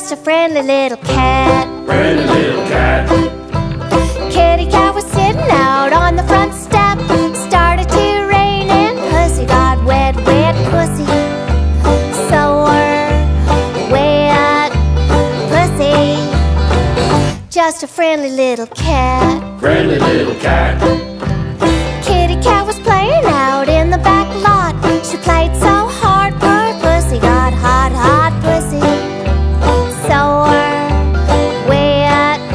just a friendly little cat. Friendly little cat. Kitty cat was sitting out on the front step. Started to rain and Pussy got wet, wet pussy. Sore, wet pussy. Just a friendly little cat. Friendly little cat. Kitty cat was playing out in the back lot. She played so hard, poor Pussy got hot, hot pussy. Sore, wet,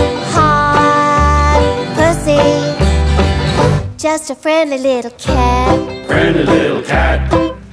hot pussy. Just a friendly little cat. Friendly little cat.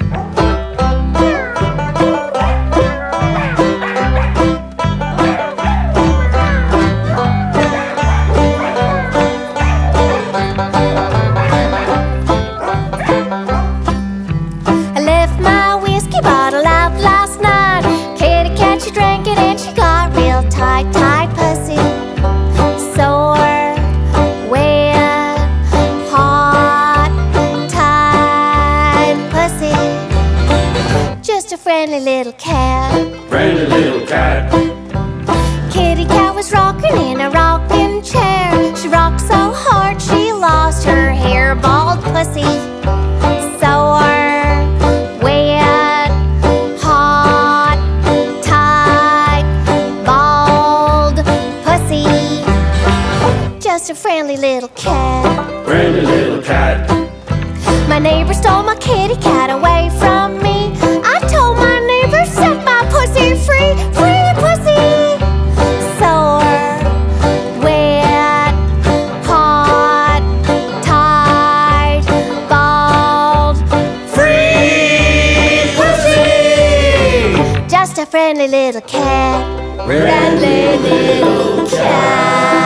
I left my whiskey bottle out last night. Kitty cat, she drank it and she got real tight, tight pussy. Sore, wet, hot, tight pussy. Just a friendly little cat. Friendly little cat. Kitty cat was rocking in a rocking chair. She rocked so hard she lost her hair, bald pussy. Sore, wet, hot, tight, bald pussy. Just a friendly little cat. Friendly little cat. My neighbor stole my kitty cat away from me. I told my neighbor, set my pussy free, free pussy. Sore, wet, hot, tight, bald, Free pussy. just a friendly little cat. Friendly little cat.